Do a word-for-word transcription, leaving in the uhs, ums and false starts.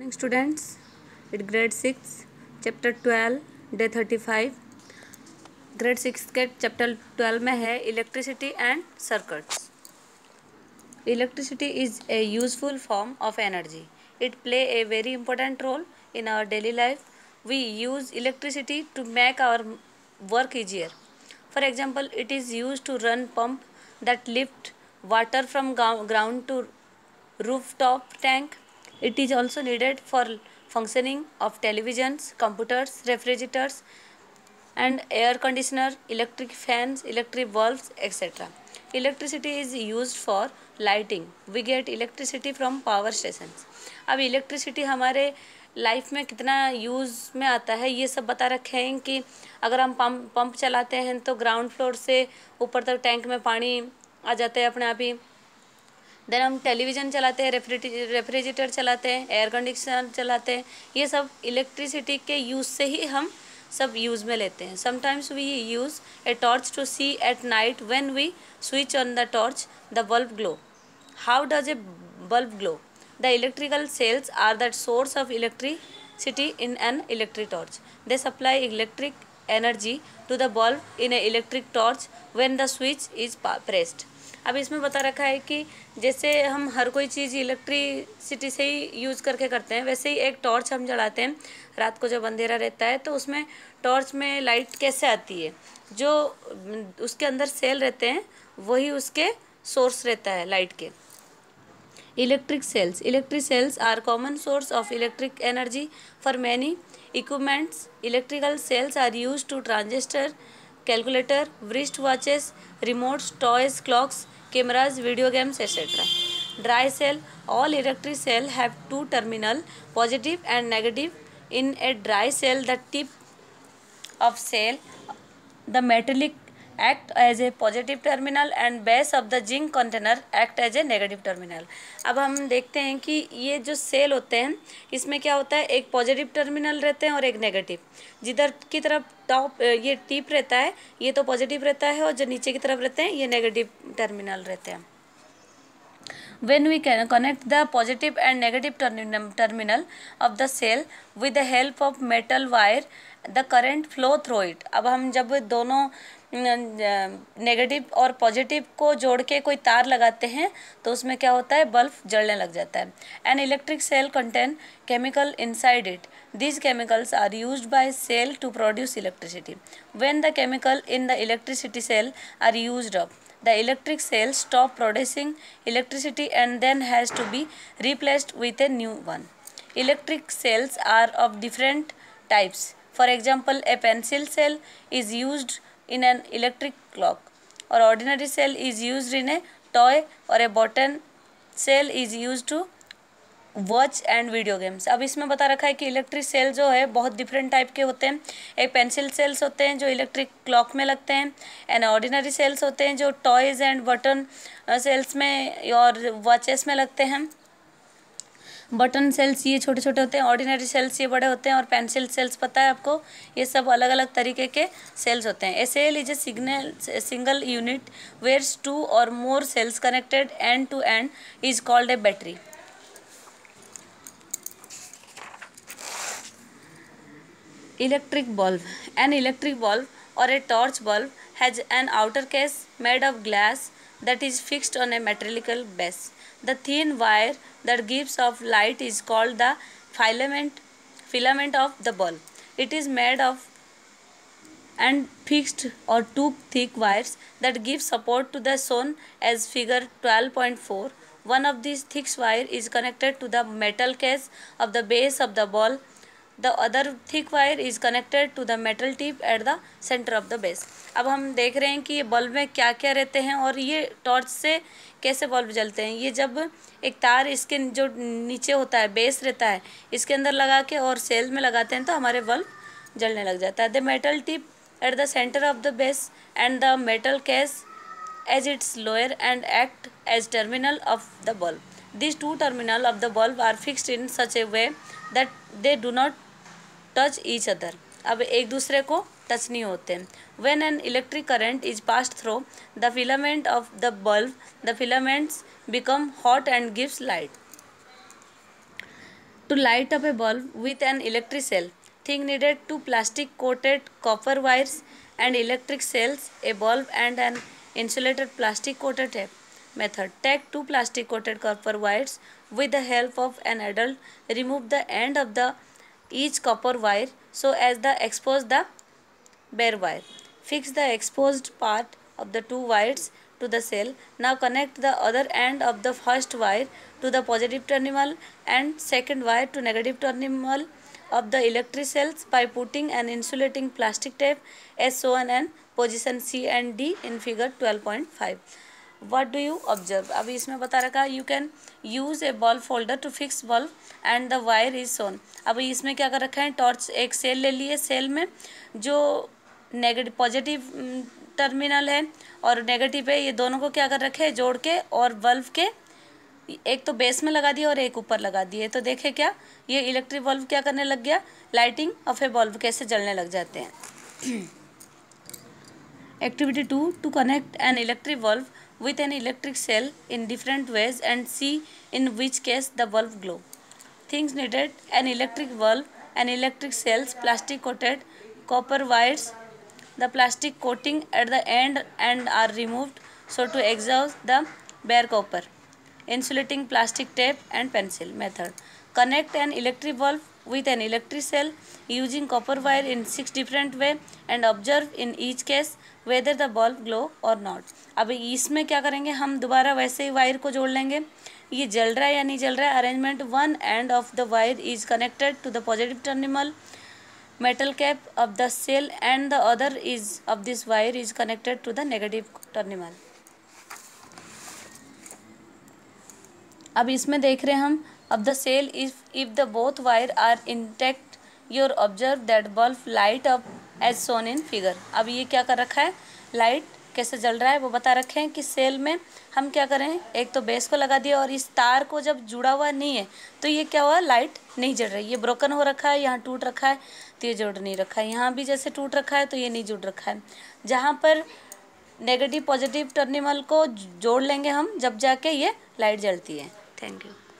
Morning students, it grade six chapter twelve day thirty-five. Grade six के chapter twelve में है electricity and circuits. Electricity is a useful form of energy. It play a very important role in our daily life. We use electricity to make our work easier. For example, it is used to run pump that lift water from ground to rooftop tank. It is also needed for functioning of televisions, computers, refrigerators and air conditioner, electric fans, electric bulbs, et cetera. Electricity is used for lighting. We get electricity from power stations. अब electricity हमारे life में कितना use में आता है ये सब बता रखे हैं कि अगर हम पंप पंप चलाते हैं तो ग्राउंड फ्लोर से ऊपर तक टैंक में पानी आ जाता है अपने आप ही. देन हम टेलीविज़न चलाते हैं, रेफ्रिजरेटर चलाते हैं, एयर कंडीशनर चलाते हैं. ये सब इलेक्ट्रिसिटी के यूज़ से ही हम सब यूज़ में लेते हैं. Sometimes we use a torch to see at night. When we switch on the torch the bulb glow. How does a bulb glow? The electrical cells are the source of electricity in an electric torch. They supply electric energy to the bulb in a electric torch when the switch is pressed. अब इसमें बता रखा है कि जैसे हम हर कोई चीज़ electricity से ही यूज़ करके करते हैं, वैसे ही एक टॉर्च हम जलाते हैं रात को जब अंधेरा रहता है तो उसमें टॉर्च में लाइट कैसे आती है? जो उसके अंदर सेल रहते हैं वही उसके सोर्स रहता है लाइट के. Electric cells. Electric cells are common source of electric energy for many equipments. Electrical cells are used to transistor, calculator, wrist watches, remotes, toys, clocks, cameras, video games, et cetera. Dry cell. All electric cell have two terminal, positive and negative. In a dry cell, the tip of cell, the metallic act as a positive terminal and base of the zinc container act as a negative terminal. अब हम देखते हैं कि ये जो cell होते हैं इसमें क्या होता है, एक पॉजिटिव टर्मिनल रहते हैं और एक नेगेटिव. जिधर की तरफ टॉप ये टिप रहता है ये तो पॉजिटिव रहता है और जो नीचे की तरफ रहते हैं ये नेगेटिव टर्मिनल रहते हैं. When we can connect the positive and negative terminal of the cell with the help of metal wire, the current flow through it. अब हम जब दोनों नेगेटिव और पॉजिटिव को जोड़ के कोई तार लगाते हैं तो उसमें क्या होता है, बल्ब जलने लग जाता है. An electric cell contain chemical inside it. These chemicals are used by cell to produce electricity. When the chemical in the electricity cell are used up, the electric cell stop producing electricity and then has to be replaced with a new one. Electric cells are of different types. For example, a pencil cell is used in an electric clock, or ordinary cell is used in a toy, or a button cell is used to watch and video games. अब इसमें बता रखा है कि electric cell जो है बहुत different type के होते हैं. एक पेंसिल सेल्स होते हैं जो इलेक्ट्रिक क्लॉक में लगते हैं, एंड ऑर्डिनरी सेल्स होते हैं जो टॉयज़ एंड बटन सेल्स में और वॉचेस में लगते हैं. बटन सेल्स ये छोटे छोटे होते हैं, ऑर्डिनरी सेल्स ये बड़े होते हैं, और पेंसिल सेल्स पता है आपको ये सब अलग अलग तरीके के सेल्स होते हैं. A cell is a signal single unit where's two or more cells connected end to end is called a battery. Electric bulb. An electric bulb or a torch bulb has an outer case made of glass that is fixed on a metallical base. The thin wire that gives off light is called the filament filament of the bulb. It is made of and fixed or two thick wires that give support to the shown as figure twelve point four. One of these thick wire is connected to the metal case of the base of the bulb. The other thick wire is connected to the metal tip at the center of the base. अब हम देख रहे हैं कि ये bulb में क्या क्या रहते हैं और ये टॉर्च से कैसे बल्ब जलते हैं. ये जब एक तार इसके जो नीचे होता है, बेस रहता है, इसके अंदर लगा के और सेल में लगाते हैं तो हमारे बल्ब जलने लग जाता है. The metal tip at the centre of the base and the metal case as its lower and act as terminal of the bulb. These two terminals of the bulb are fixed in such a way that they do not touch each other. अब एक दूसरे को touch नहीं होते. When an electric current is passed through the filament of the bulb, the filaments become hot and gives light. To light up a bulb with an electric cell, thing needed: two plastic coated copper wires and electric cells, a bulb and an insulated plastic coated tape. Method: take two plastic coated copper wires. With the help of an adult, remove the end of the each copper wire so as to expose the bare wire. Fix the exposed part of the two wires to the cell. Now connect the other end of the first wire to the positive terminal and second wire to negative terminal of the electric cells by putting an insulating plastic tape as shown in position C and D in figure twelve point five. What do you observe? अभी इसमें बता रखा है, you can use a bulb holder to fix bulb and the wire is shown. अभी इसमें क्या कर रखा है, टॉर्च एक सेल ले लिए, सेल में जो नेगेटिव पॉजिटिव टर्मिनल है और नेगेटिव है, ये दोनों को क्या कर रखे हैं, जोड़ के, और बल्ब के एक तो बेस में लगा दिया और एक ऊपर लगा दिए. तो देखे क्या, ये इलेक्ट्रिक बल्ब क्या करने लग गया, लाइटिंग ऑफ ए बल्ब कैसे जलने लग जाते हैं. Activity two, to connect an electric bulb with an electric cell in different ways and see in which case the bulb glow. Things needed: an electric bulb, an electric cells, plastic coated copper wires. The plastic coating at the end and are removed so to exhaust the bare copper. Insulating plastic tape and pencil. Method: connect an electric bulb with an electric cell using copper wire in six different way and observe in each case whether the bulb glow or not. अब इसमें क्या करेंगे, हम दोबारा वैसे ही wire को जोड़ लेंगे. ये जल रहा है या नहीं जल रहा है. Arrangement: one end of the wire is connected to the positive terminal metal cap of the cell and the other is of this wire is connected to the negative terminal. अब इसमें देख रहे हैं हम, of the cell if if the both wire are intact you observe that bulb light up as shown in figure. अब ये क्या कर रखा है, लाइट कैसे जल रहा है वो बता रखे हैं कि सेल में हम क्या करें, एक तो बेस को लगा दिया और इस तार को जब जुड़ा हुआ नहीं है तो ये क्या हुआ, लाइट नहीं जल रही. ये ब्रोकन हो रखा है, यहाँ टूट रखा है तो ये जोड़ नहीं रखा है, यहाँ भी जैसे टूट रखा है तो ये नहीं जुड़ रखा है. जहाँ पर नेगेटिव पॉजिटिव टर्मिनल को जोड़ लेंगे हम जब जाके ये लाइट जलती है. Thank you.